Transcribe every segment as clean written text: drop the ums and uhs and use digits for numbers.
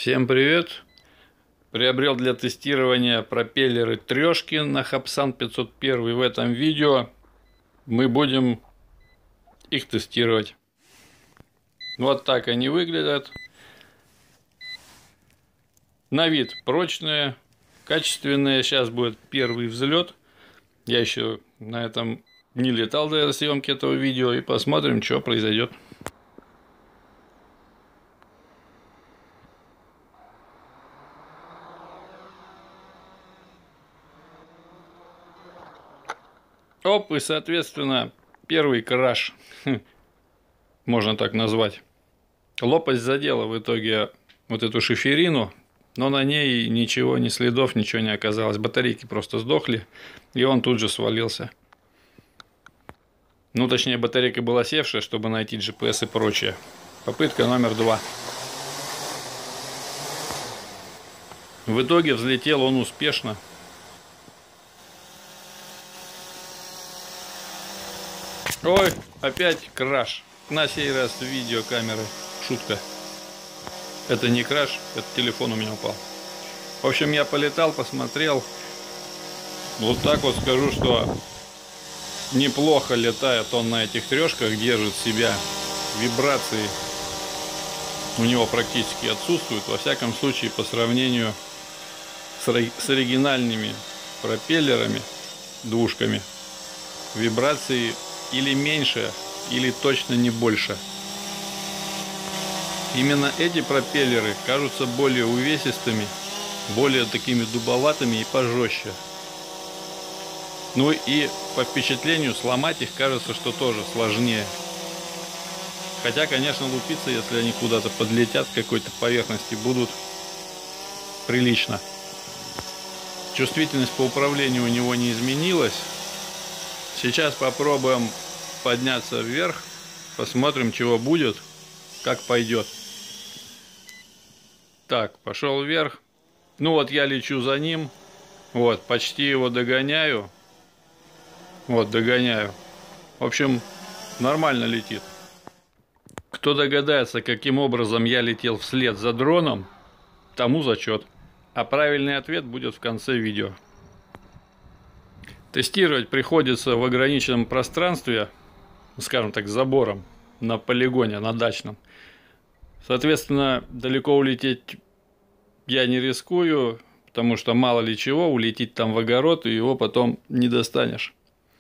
Всем привет! Приобрел для тестирования пропеллеры трешки на Хапсан 501. В этом видео мы будем их тестировать. Вот так они выглядят. На вид прочные, качественные. Сейчас будет первый взлет. Я еще на этом не летал до съемки этого видео. И посмотрим, что произойдет. Оп, и соответственно первый краш, можно так назвать. Лопасть задела в итоге вот эту шиферину, но на ней ничего, ни следов, ничего не оказалось. Батарейки просто сдохли, и он тут же свалился. Ну, точнее, батарейка была севшая, чтобы найти GPS и прочее. Попытка номер 2. В итоге взлетел он успешно. Ой, опять краш. На сей раз видеокамеры. Шутка. Это не краш, это телефон у меня упал. В общем, я полетал, посмотрел. Вот так вот скажу, что неплохо летает он на этих трешках, держит себя. Вибрации у него практически отсутствуют. Во всяком случае, по сравнению с оригинальными пропеллерами, двушками, вибрации или меньше, или точно не больше. Именно эти пропеллеры кажутся более увесистыми, более такими дубоватыми и пожестче. Ну и по впечатлению сломать их кажется, что тоже сложнее. Хотя, конечно, лупиться, если они куда-то подлетят к какой-то поверхности, будут прилично. Чувствительность по управлению у него не изменилась. Сейчас попробуем подняться вверх, посмотрим, чего будет, как пойдет. Так, пошел вверх. Ну вот я лечу за ним. Вот, почти его догоняю. Вот, догоняю. В общем, нормально летит. Кто догадается, каким образом я летел вслед за дроном, тому зачет. А правильный ответ будет в конце видео. Тестировать приходится в ограниченном пространстве, скажем так, с забором на полигоне, на дачном. Соответственно, далеко улететь я не рискую, потому что мало ли чего, улететь там в огород, и его потом не достанешь.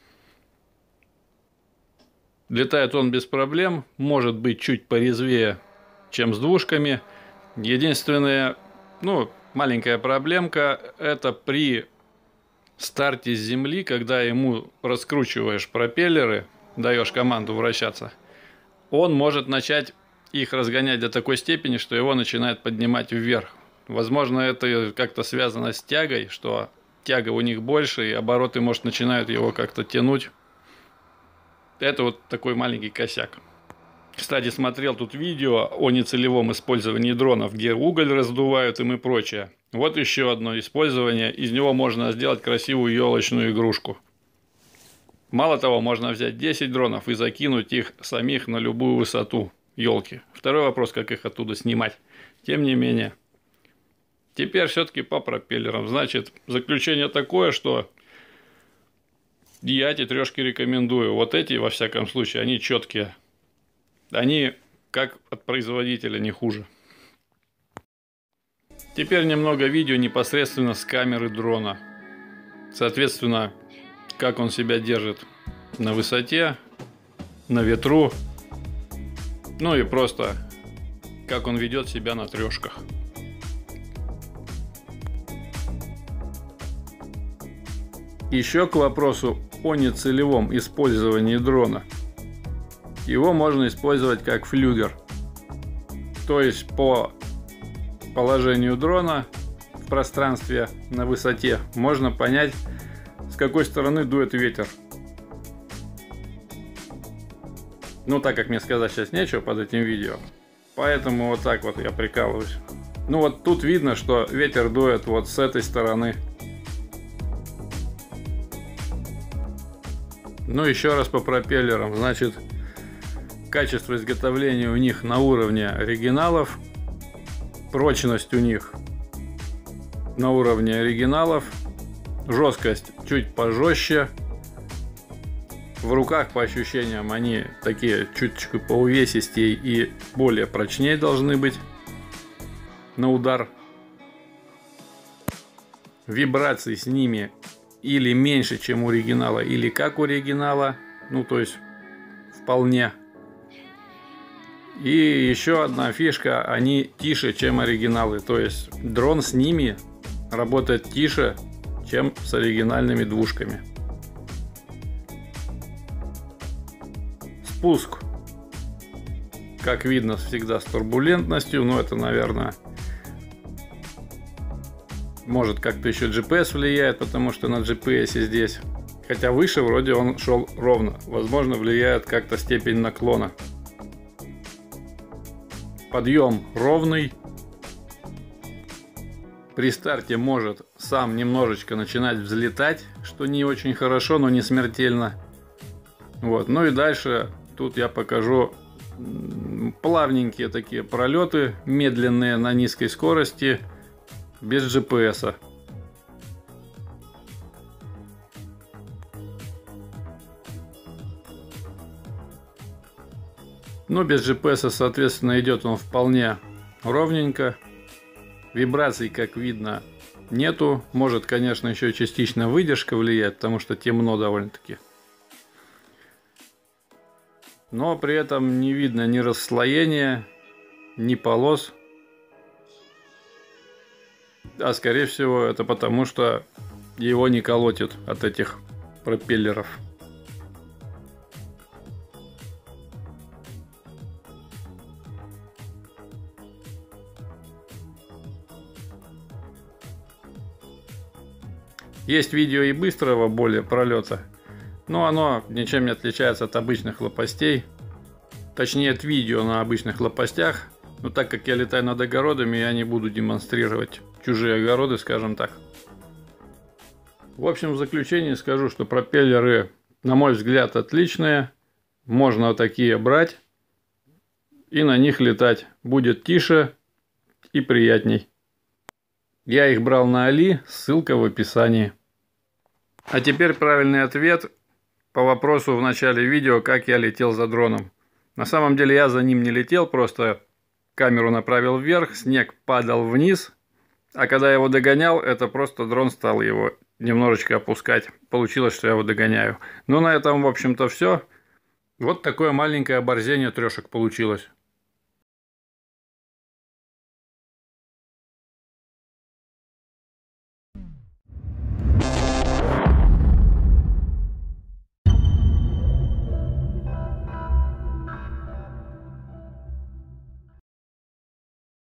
Летает он без проблем, может быть чуть порезвее, чем с двушками. Единственная, маленькая проблемка, это при старте с земли, когда ему раскручиваешь пропеллеры, даешь команду вращаться, он может начать их разгонять до такой степени, что его начинает поднимать вверх. Возможно, это как-то связано с тягой, что тяга у них больше, и обороты, может, начинают его как-то тянуть. Это вот такой маленький косяк. Кстати, смотрел тут видео о нецелевом использовании дронов, где уголь раздувают им и прочее. Вот еще одно использование. Из него можно сделать красивую елочную игрушку. Мало того, можно взять 10 дронов и закинуть их самих на любую высоту елки. Второй вопрос, как их оттуда снимать. Тем не менее. Теперь все-таки по пропеллерам. Значит, заключение такое, что я эти трешки рекомендую. Вот эти, во всяком случае, они четкие. Они как от производителя, не хуже. Теперь немного видео непосредственно с камеры дрона. Соответственно, как он себя держит на высоте, на ветру. Ну и просто, как он ведет себя на трешках. Еще к вопросу о нецелевом использовании дрона. Его можно использовать как флюгер. То есть по положению дрона в пространстве на высоте можно понять, с какой стороны дует ветер. Ну, так как мне сказать сейчас нечего под этим видео, поэтому вот так вот я прикалываюсь. Ну вот тут видно, что ветер дует вот с этой стороны. Ну, еще раз по пропеллерам. Значит, качество изготовления у них на уровне оригиналов. Прочность у них на уровне оригиналов. Жесткость чуть пожестче. В руках, по ощущениям, они такие чуточку поувесистее и более прочнее должны быть на удар. Вибраций с ними или меньше, чем у оригинала, или как у оригинала. Ну, то есть, вполне. И еще одна фишка, они тише, чем оригиналы. То есть, дрон с ними работает тише, чем с оригинальными двушками. Спуск, как видно, всегда с турбулентностью, но это, наверное, может как-то еще GPS влияет, потому что на GPS здесь, хотя выше вроде он шел ровно, возможно, влияет как-то степень наклона. Подъем ровный. При старте может сам немножечко начинать взлетать, что не очень хорошо, но не смертельно. Вот. Ну и дальше тут я покажу плавненькие такие пролеты, медленные на низкой скорости, без GPS. Но без GPS, соответственно, идет он вполне ровненько. Вибраций, как видно, нету. Может, конечно, еще частично выдержка влияет, потому что темно довольно-таки. Но при этом не видно ни расслоения, ни полос. А скорее всего это потому, что его не колотит от этих пропеллеров. Есть видео и быстрого более пролета, но оно ничем не отличается от обычных лопастей. Точнее, от видео на обычных лопастях. Но так как я летаю над огородами, я не буду демонстрировать чужие огороды, скажем так. В общем, в заключение скажу, что пропеллеры, на мой взгляд, отличные. Можно такие брать и на них летать. Будет тише и приятней. Я их брал на Али, ссылка в описании. А теперь правильный ответ по вопросу в начале видео, как я летел за дроном. На самом деле я за ним не летел, просто камеру направил вверх, снег падал вниз, а когда я его догонял, это просто дрон стал его немножечко опускать. Получилось, что я его догоняю. Ну, на этом, в общем-то, все. Вот такое маленькое оборзение трешек получилось.